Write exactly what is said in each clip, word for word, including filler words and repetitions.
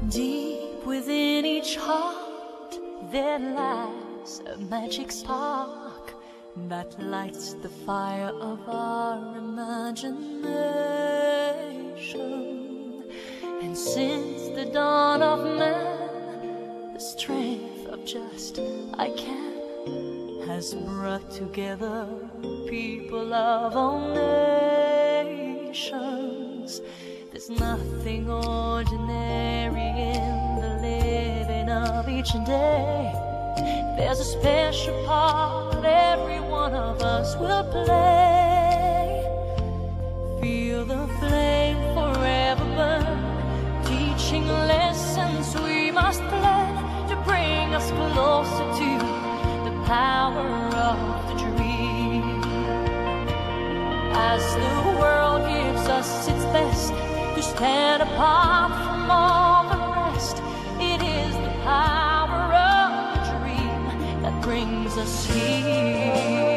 Deep within each heart there lies a magic spark that lights the fire of our imagination. And since the dawn of man, the strength of just I can has brought together people of all nations. There's nothing ordinary in the living of each day. There's a special part every one of us will play. Feel the flame forever burn, teaching lessons we must learn to bring us closer to the power of the dream. As the world gives us its best to stand apart from all the rest, it is the power of the dream that brings us here.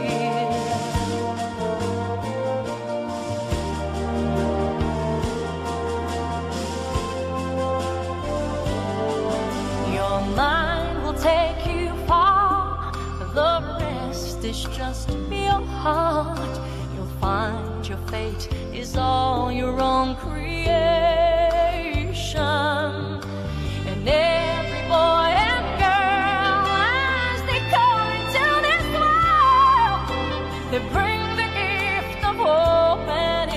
Your mind will take you far, the rest is just your heart. You'll find your fate is all your own creation. And every boy and girl, as they come into this world, they bring the gift of hope and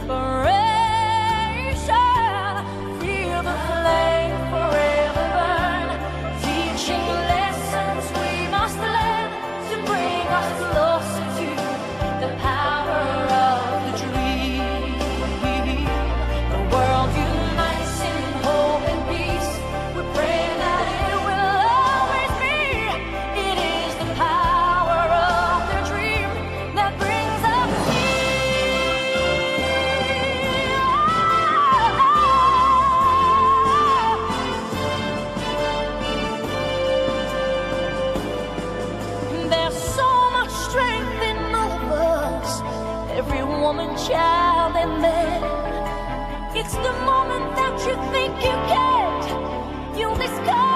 inspiration. Feel the flame forever burn, teaching lessons we must learn to bring us closer to the power of the dream. The world unites in hope and peace. We pray that it will always be. It is the power of the dream that brings us here. There's so much strength in all of us, every woman, child, and man. It's the moment that you think you can't, you'll discover